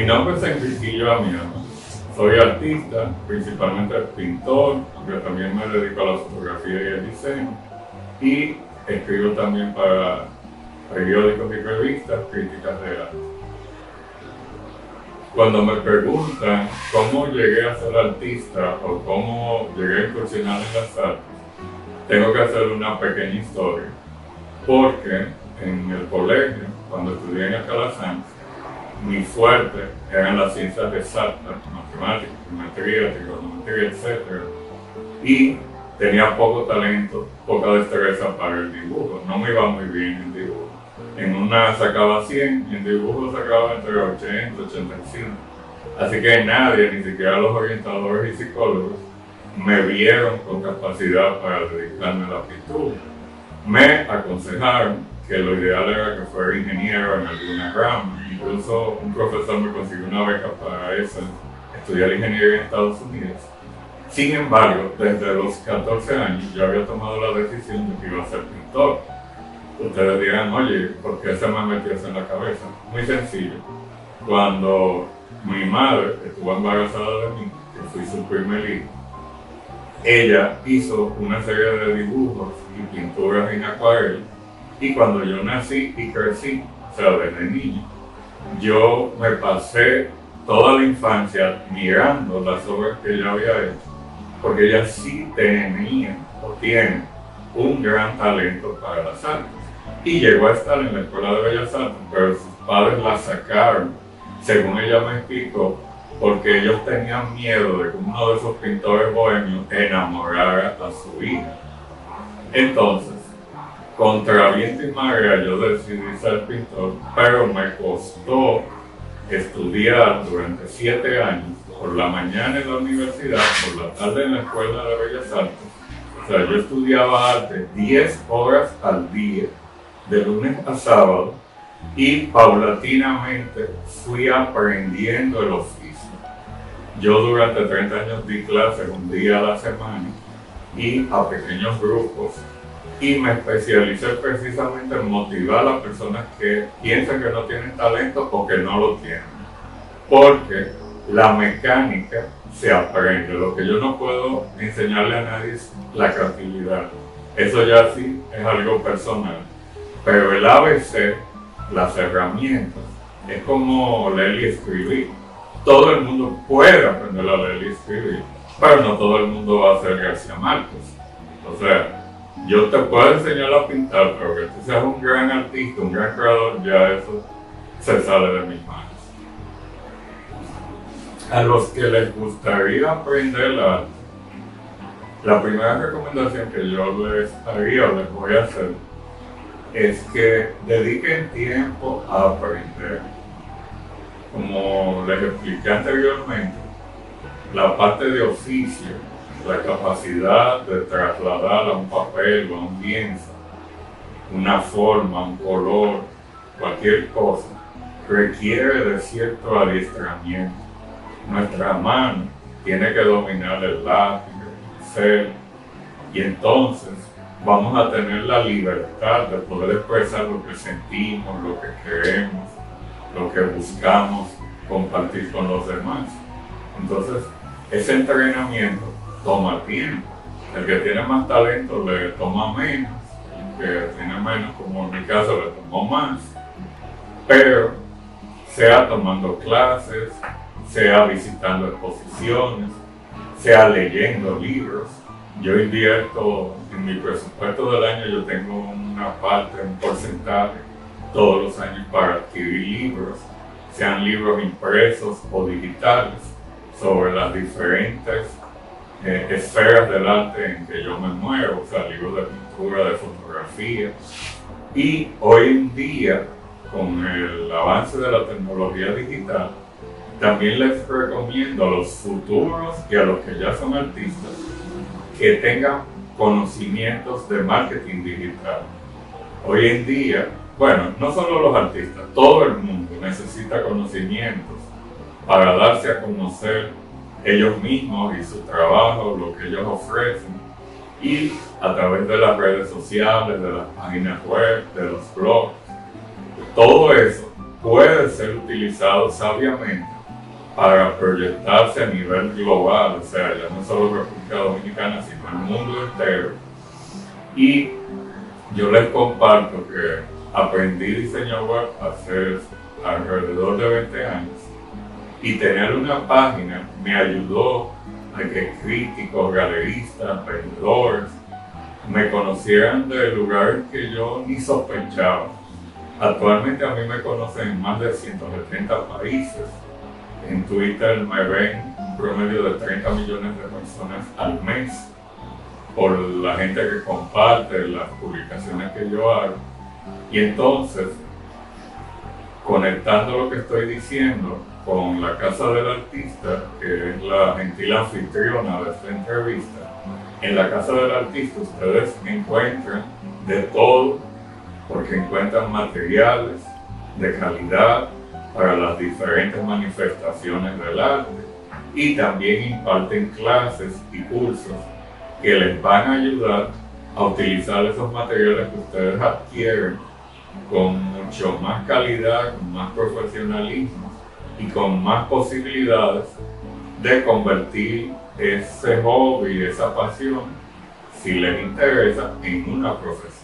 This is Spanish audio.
Mi nombre es Enriquillo Amiano. Soy artista, principalmente pintor, aunque también me dedico a la fotografía y el diseño. Y escribo también para periódicos y revistas críticas de arte. Cuando me preguntan cómo llegué a ser artista o cómo llegué a incursionar en las artes, tengo que hacer una pequeña historia. Porque en el colegio, cuando estudié en Alcalá-Sanz, mi fuerte eran las ciencias exactas, matemáticas, geometría, trigonometría, etc. Y tenía poco talento, poca destreza para el dibujo. No me iba muy bien en dibujo. En una sacaba 100, en dibujo sacaba entre 80 y 85. Así que nadie, ni siquiera los orientadores y psicólogos, me vieron con capacidad para dedicarme a la pintura. Me aconsejaron que lo ideal era que fuera ingeniero en alguna rama. Incluso un profesor me consiguió una beca para eso, estudiar ingeniería en Estados Unidos. Sin embargo, desde los 14 años yo había tomado la decisión de que iba a ser pintor. Ustedes dirán, oye, ¿por qué se me metió eso en la cabeza? Muy sencillo. Cuando mi madre estuvo embarazada de mí, que fui su primer hijo, ella hizo una serie de dibujos y pinturas en acuarela. Y cuando yo nací y crecí, o sea, desde niño, yo me pasé toda la infancia mirando las obras que ella había hecho, porque ella sí tenía o tiene un gran talento para las artes. Y llegó a estar en la Escuela de Bellas Artes, pero sus padres la sacaron, según ella me explicó, porque ellos tenían miedo de que uno de esos pintores bohemios enamorara a su hija. Entonces, contra viento y marea, yo decidí ser pintor, pero me costó estudiar durante 7 años, por la mañana en la universidad, por la tarde en la Escuela de Bellas Artes. O sea, yo estudiaba arte 10 horas al día, de lunes a sábado, y paulatinamente fui aprendiendo el oficio. Yo durante 30 años di clases un día a la semana y a pequeños grupos, y me especialicé precisamente en motivar a las personas que piensan que no tienen talento o que no lo tienen. Porque la mecánica se aprende. Lo que yo no puedo enseñarle a nadie es la creatividad. Eso ya sí es algo personal. Pero el ABC, las herramientas, es como leer y escribir. Todo el mundo puede aprender a leer y escribir, pero no todo el mundo va a ser García Márquez. O sea, yo te puedo enseñar a pintar, pero que tú seas un gran artista, un gran creador, ya eso se sale de mis manos. A los que les gustaría aprender arte, la primera recomendación que yo les haría o les voy a hacer es que dediquen tiempo a aprender. Como les expliqué anteriormente, la parte de oficio, la capacidad de trasladar a un papel o a un lienzo una forma, un color, cualquier cosa, requiere de cierto adiestramiento. Nuestra mano tiene que dominar el lápiz, el pincel, y entonces vamos a tener la libertad de poder expresar lo que sentimos, lo que queremos, lo que buscamos compartir con los demás. Entonces, ese entrenamiento toma tiempo. El que tiene más talento le toma menos, el que tiene menos, como en mi caso, le tomó más. Pero, sea tomando clases, sea visitando exposiciones, sea leyendo libros. Yo invierto en mi presupuesto del año, yo tengo una parte, un porcentaje todos los años para adquirir libros, sean libros impresos o digitales, sobre las diferentes esferas del arte en que yo me muevo, o sea, libros de pintura, de fotografía. Y hoy en día, con el avance de la tecnología digital, también les recomiendo a los futuros y a los que ya son artistas que tengan conocimientos de marketing digital. Hoy en día, bueno, no solo los artistas, todo el mundo necesita conocimientos para darse a conocer ellos mismos y su trabajo, lo que ellos ofrecen, y a través de las redes sociales, de las páginas web, de los blogs. Todo eso puede ser utilizado sabiamente para proyectarse a nivel global, o sea, ya no solo República Dominicana, sino el mundo entero. Y yo les comparto que aprendí diseño web hace alrededor de 20 años y tener una página me ayudó a que críticos, galeristas, vendedores me conocieran de lugares que yo ni sospechaba. Actualmente a mí me conocen en más de 170 países. En Twitter me ven un promedio de 30 millones de personas al mes por la gente que comparte las publicaciones que yo hago. Y entonces, conectando lo que estoy diciendo con la Casa del Artista, que es la gentil anfitriona de esta entrevista, en la Casa del Artista ustedes encuentran de todo, porque encuentran materiales de calidad para las diferentes manifestaciones del arte y también imparten clases y cursos que les van a ayudar a utilizar esos materiales que ustedes adquieren con mucho más calidad, con más profesionalismo y con más posibilidades de convertir ese hobby, esa pasión, si les interesa, en una profesión.